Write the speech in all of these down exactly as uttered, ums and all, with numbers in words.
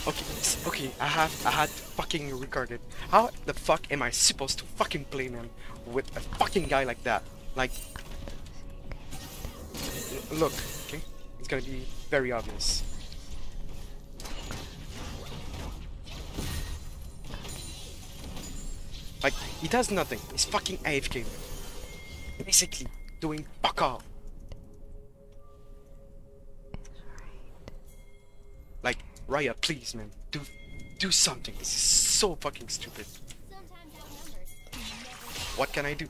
Okay, s- okay, I have, I had fucking recorded. How the fuck am I supposed to fucking play man with a fucking guy like that? Like, l- look, okay, it's gonna be very obvious. Like, he does nothing. He's fucking A F K, man. Basically, doing fuck all. Like, Raya, please, man, do, do something. This is so fucking stupid. What can I do?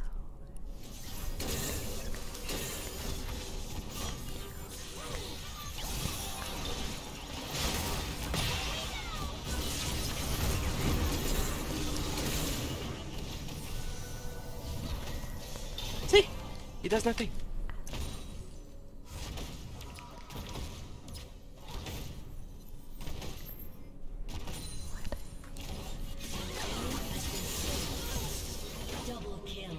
See? He does nothing. Double kill.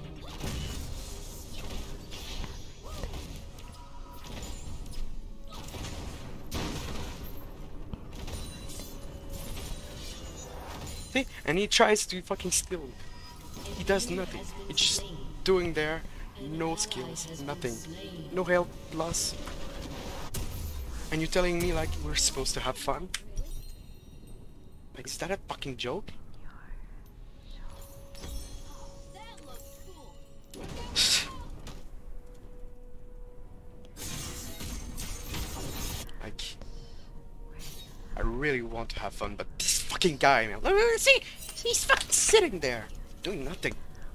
See? And he tries to fucking steal. He does nothing. He's just doing there. No skills. Nothing. No health loss. And you're telling me like we're supposed to have fun? Like, is that a fucking joke? Like, I really want to have fun, but this fucking guy, man. See? He's fucking sitting there, doing nothing.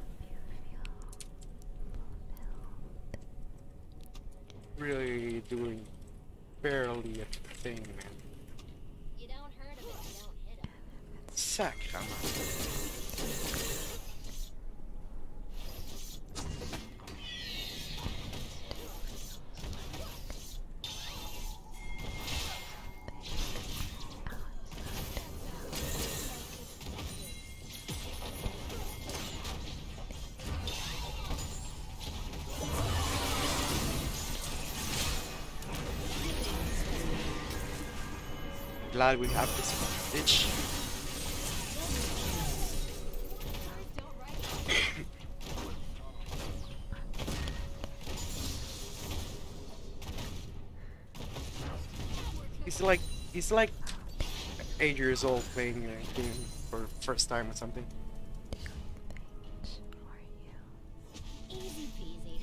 Really doing barely a thing, man. You don't hurt him if you don't hit him. Sacrament. Glad we have this bitch. He's like, he's like eight years old playing a game for first time or something. Easy peasy.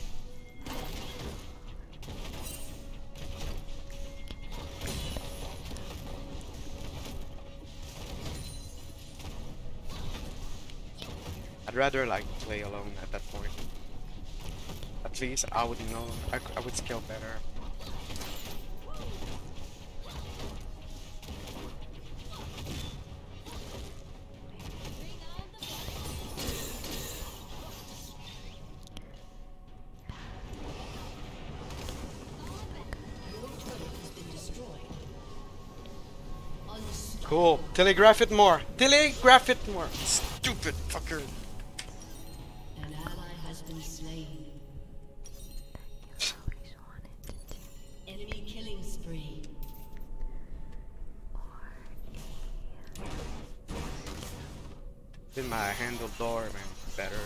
I'd rather like play alone at that point. At least I would know, I, I would skill better. Cool. Telegraph it more. Telegraph it more. Stupid fucker. An ally has been slain. Enemy killing spree. Did my handle door, man, better.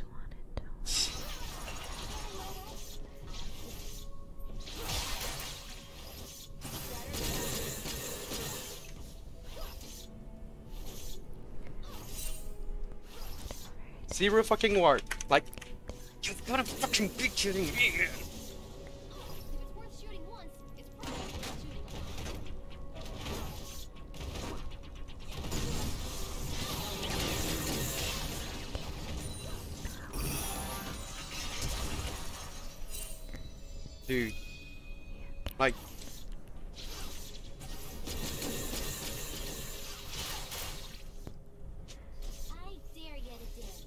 Zero fucking ward. Like, you gotta fucking be kidding me, man. If it's worth shooting once, it's probably worth shooting. Dude. Like, I dare get a dig.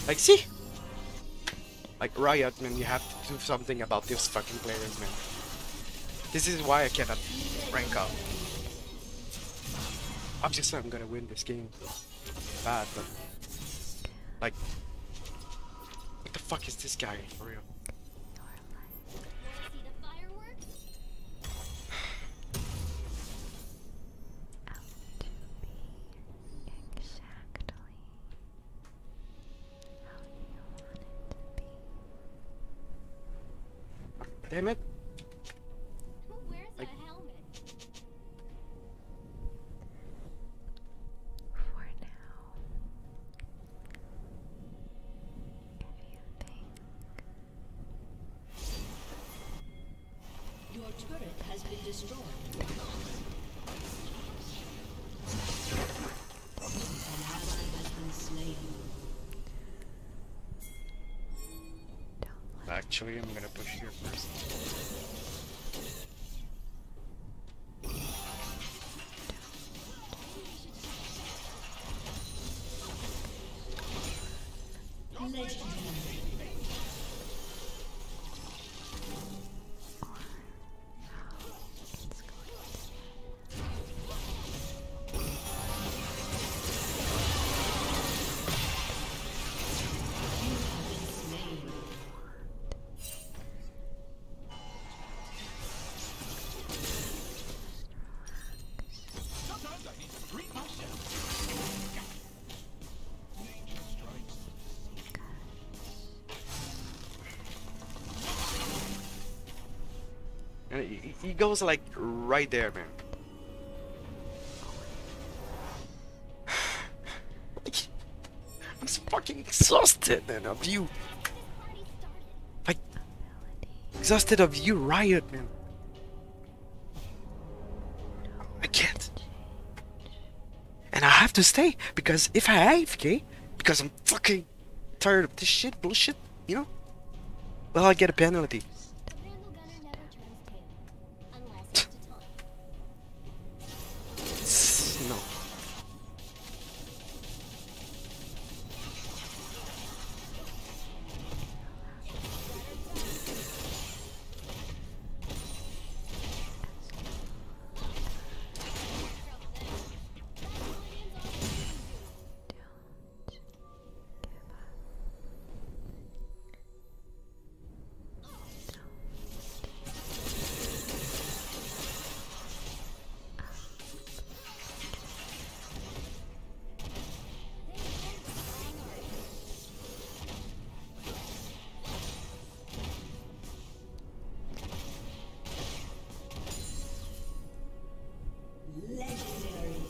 Like, see? Like, Riot, man, you have to do something about these fucking players, man. This is why I cannot rank up. Obviously, I'm gonna win this game. Bad, but... Like... What the fuck is this guy, for real? See the fireworks? Damn it. Who wears Like- a helmet? For now, if you think Your turret has been destroyed. An ally has been slain. don't let Actually, I'm gonna push here first. Legendary. it's going And he, he goes like right there, man. I'm so fucking exhausted, man, of you. Party started. Like, exhausted of you, Riot, man. I can't. And I have to stay, because if I A F K, because I'm fucking tired of this shit, bullshit, you know? Well, I get a penalty. The Vandal Gunner never turns tail. Unless it's to taunt. It's, no. Legendary.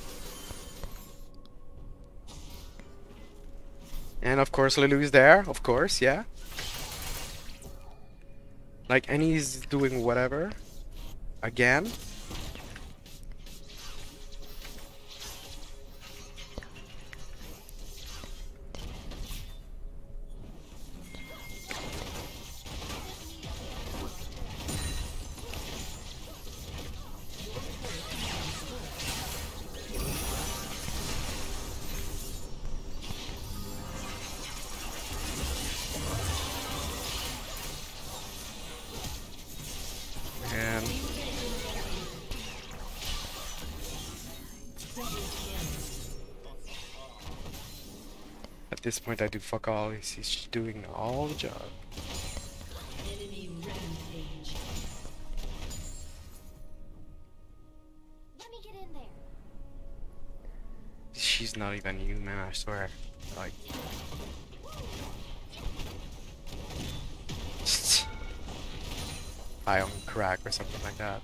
And of course Lulu is there, of course, yeah. Like, and he's doing whatever. Again. And at this point I do fuck all. He's, he's doing all the job. Enemy rampage. Let me get in there. She's not even human, I swear. Like, I on crack or something like that.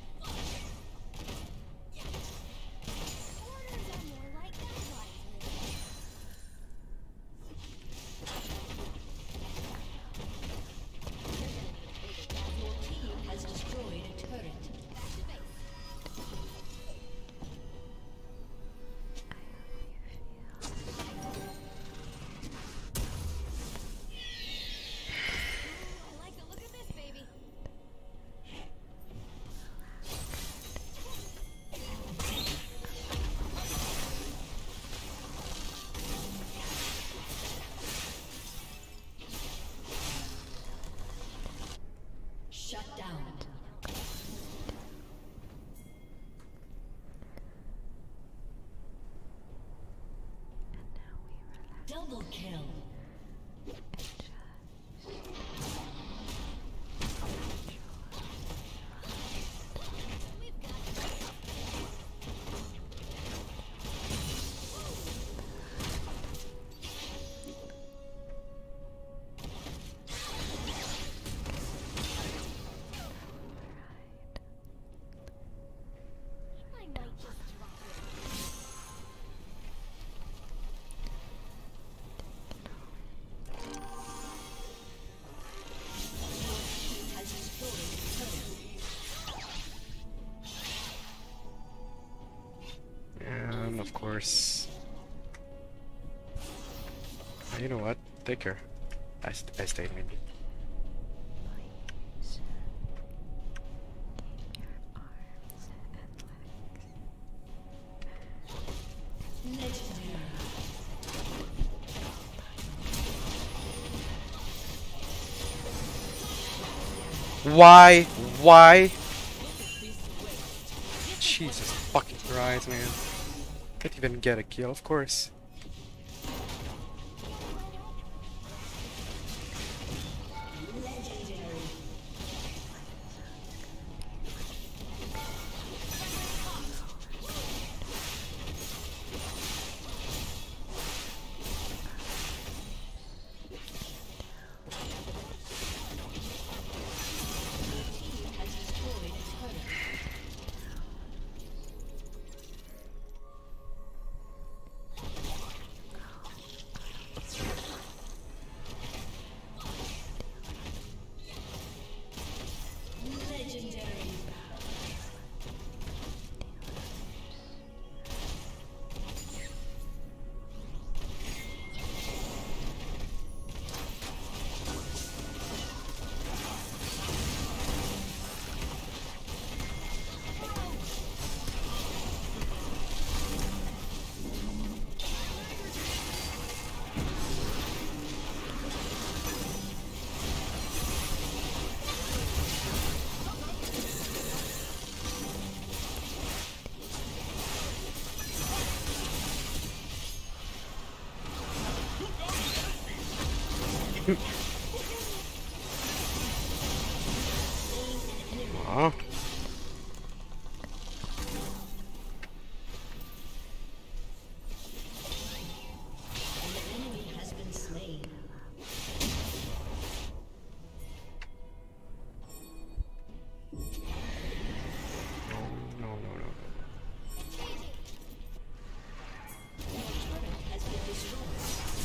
Orders are more like guidelines. Your team has destroyed a turret. I like the look of this, baby. down. Double kill. I might just drop it. Has destroyed a turret. And of course. Ah, you know what? Take her. I, st I stayed maybe. Please. Keep your arms and legs. Legendary. Why? Why? Jesus fucking Christ, man. Can't even get a kill, of course. Legendary. Has destroyed a turret. Legendary. Aw. An enemy has been slain. No, no, no, no. Your turret has been destroyed.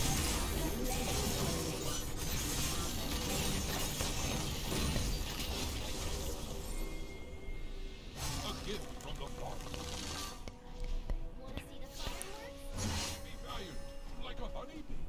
A gift from the Father. Wanna see the fireworks? Be valued like a honeybee.